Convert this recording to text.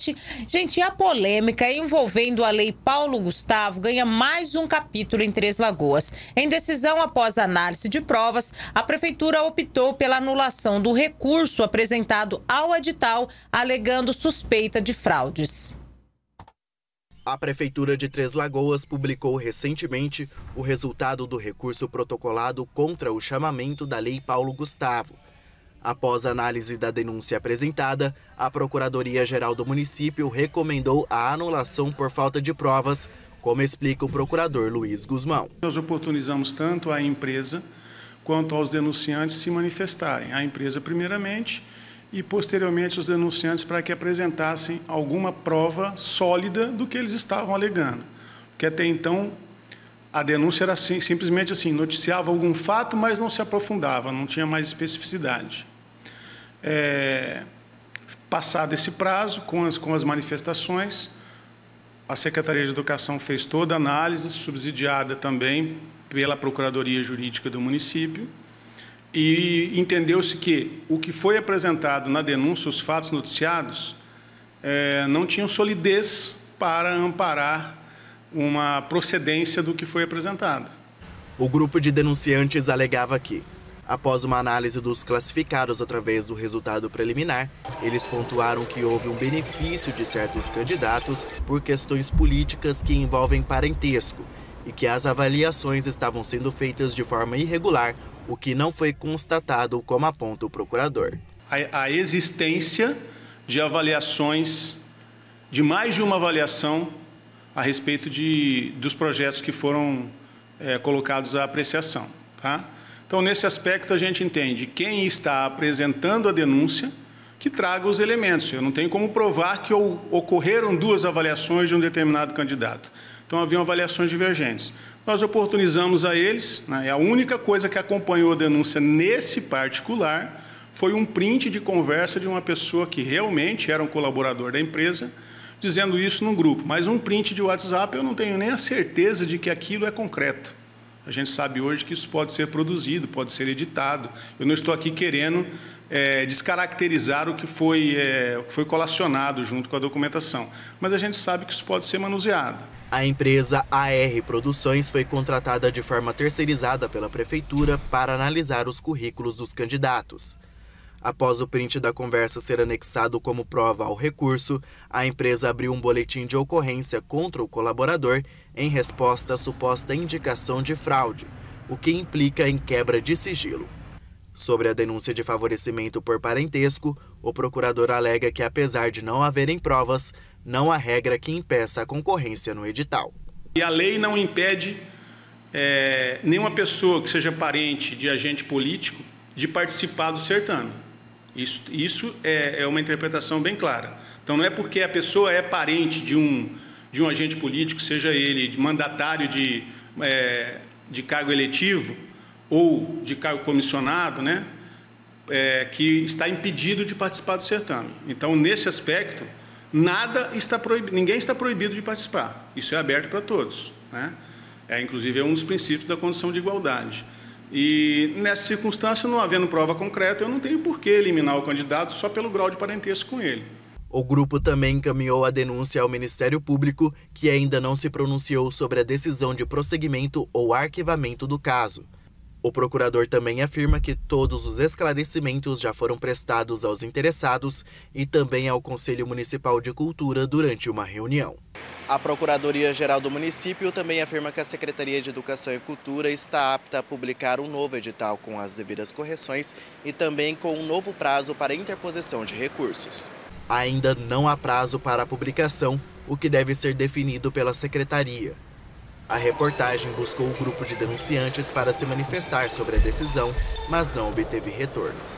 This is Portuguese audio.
7. Gente, e a polêmica envolvendo a Lei Paulo Gustavo ganha mais um capítulo em Três Lagoas. Em decisão após análise de provas, a Prefeitura optou pela anulação do recurso apresentado ao edital, alegando suspeita de fraudes. A Prefeitura de Três Lagoas publicou recentemente o resultado do recurso protocolado contra o chamamento da Lei Paulo Gustavo. Após a análise da denúncia apresentada, a Procuradoria-Geral do município recomendou a anulação por falta de provas, como explica o procurador Luiz Guzmão. Nós oportunizamos tanto à empresa quanto aos denunciantes se manifestarem. A empresa, primeiramente, e posteriormente os denunciantes para que apresentassem alguma prova sólida do que eles estavam alegando. Porque até então a denúncia era assim, simplesmente assim, noticiava algum fato, mas não se aprofundava, não tinha mais especificidade. Passado esse prazo, com as manifestações, a Secretaria de Educação fez toda a análise, subsidiada também pela Procuradoria Jurídica do município, e entendeu-se que o que foi apresentado na denúncia, os fatos noticiados, não tinham solidez para amparar uma procedência do que foi apresentado. O grupo de denunciantes alegava que, após uma análise dos classificados através do resultado preliminar, eles pontuaram que houve um benefício de certos candidatos por questões políticas que envolvem parentesco e que as avaliações estavam sendo feitas de forma irregular, o que não foi constatado, como aponta o procurador. A existência de avaliações, de mais de uma avaliação a respeito dos projetos que foram colocados à apreciação. Tá? Então, nesse aspecto, a gente entende quem está apresentando a denúncia que traga os elementos. Eu não tenho como provar que ocorreram duas avaliações de um determinado candidato. Então, haviam avaliações divergentes. Nós oportunizamos a eles, né, a única coisa que acompanhou a denúncia nesse particular foi um print de conversa de uma pessoa que realmente era um colaborador da empresa, dizendo isso no grupo. Mas um print de WhatsApp eu não tenho nem a certeza de que aquilo é concreto. A gente sabe hoje que isso pode ser produzido, pode ser editado. Eu não estou aqui querendo descaracterizar o que foi colacionado junto com a documentação. Mas a gente sabe que isso pode ser manuseado. A empresa AR Produções foi contratada de forma terceirizada pela Prefeitura para analisar os currículos dos candidatos. Após o print da conversa ser anexado como prova ao recurso, a empresa abriu um boletim de ocorrência contra o colaborador em resposta à suposta indicação de fraude, o que implica em quebra de sigilo. Sobre a denúncia de favorecimento por parentesco, o procurador alega que, apesar de não haverem provas, não há regra que impeça a concorrência no edital. E a lei não impede nenhuma pessoa que seja parente de agente político de participar do certame. Isso é uma interpretação bem clara. Então, não é porque a pessoa é parente de um agente político, seja ele mandatário de cargo eletivo ou de cargo comissionado, né, que está impedido de participar do certame. Então, nesse aspecto, ninguém está proibido de participar. Isso é aberto para todos, né? Inclusive, é um dos princípios da condição de igualdade. E, nessa circunstância, não havendo prova concreta, eu não tenho por que eliminar o candidato só pelo grau de parentesco com ele. O grupo também encaminhou a denúncia ao Ministério Público, que ainda não se pronunciou sobre a decisão de prosseguimento ou arquivamento do caso. O procurador também afirma que todos os esclarecimentos já foram prestados aos interessados e também ao Conselho Municipal de Cultura durante uma reunião. A Procuradoria-Geral do município também afirma que a Secretaria de Educação e Cultura está apta a publicar um novo edital com as devidas correções e também com um novo prazo para interposição de recursos. Ainda não há prazo para a publicação, o que deve ser definido pela Secretaria. A reportagem buscou o grupo de denunciantes para se manifestar sobre a decisão, mas não obteve retorno.